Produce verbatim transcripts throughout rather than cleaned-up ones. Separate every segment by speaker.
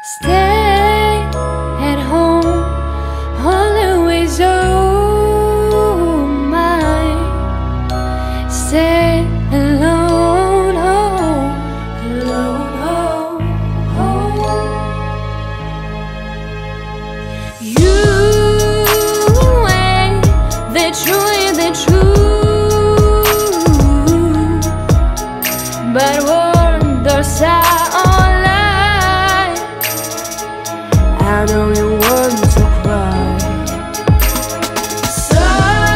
Speaker 1: Stay at home, always oh my. Stay alone, oh, alone, oh, oh. You ain't the truth, the truth, but wonders are online. I know you want to cry, so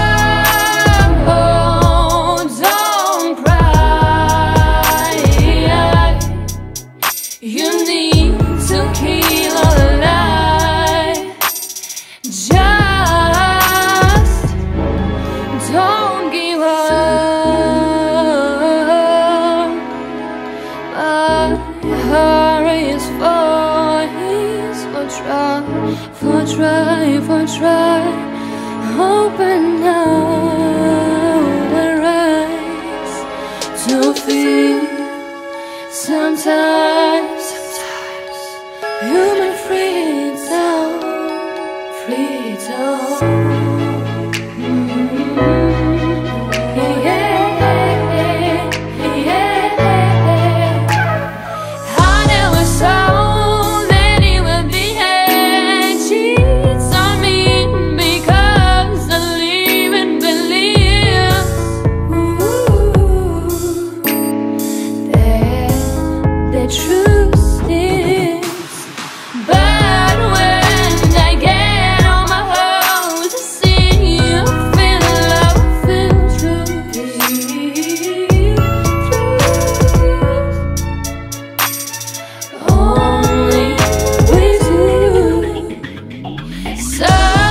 Speaker 1: don't cry. You need to kill a lie. Just don't give up. My heart is for his, for try, for try, for try. Open now the eyes to feel. Sometimes, sometimes human freedom, freedom. The truth is, but when I get on my home to see you, feel love, feel truth, truth, only with you. So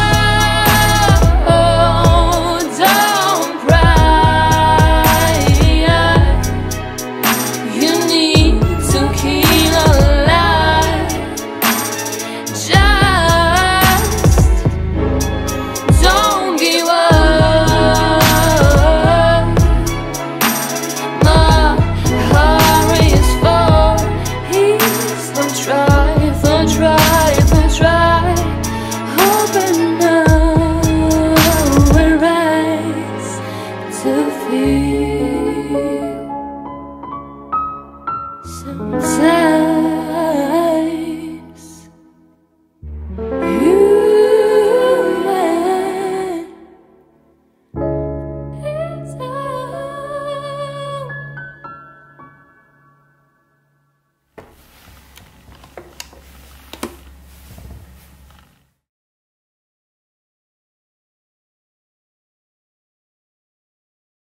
Speaker 1: don't cry. You need to kill a lie. Just don't give up. My heart is for his, for try, for try, for try. Open now our eyes to feel.